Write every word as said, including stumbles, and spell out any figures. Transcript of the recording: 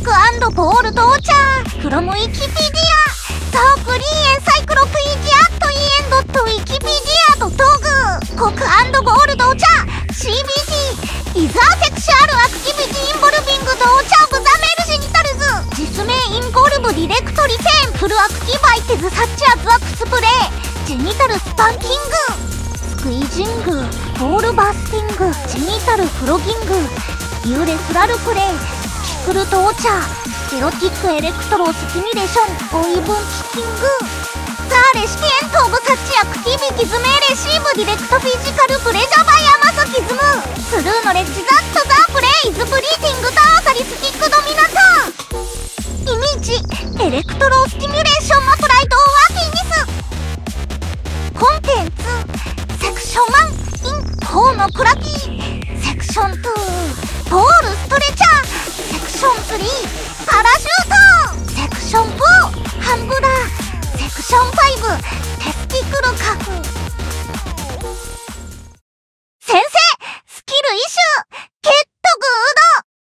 ク&ボールドーチャーフロムウィキペディアトークリーエンサイクロペディアとイエンドットウィキペディアドトーグコク&ゴールドーチャー シービーティー イザーセクシュアルアクティビティインボルビングドーチャーオブザメルジェニタルズ実名インボルブディレクトリテンフルアクティバイテズサッチアズアクスプレイジェニタルスパンキングスクイージングボールバスティングジェニタルフロギングユーレスラルプレイキクルトーチャーエロティックエレクトロスティミュレーションオイブンキキングザーレシピエントオブサッチアクティビティズメレシーブディレクトフィジカルプレジャーバイアマソキズムスルーのレッジザットザプレイズブリーティングターサリスティックドミナターイメージエレクトロスティミュレーションマプライドワーキニスコンテンツセクションワンインフォーのクラキーセクションツーボールストレチャー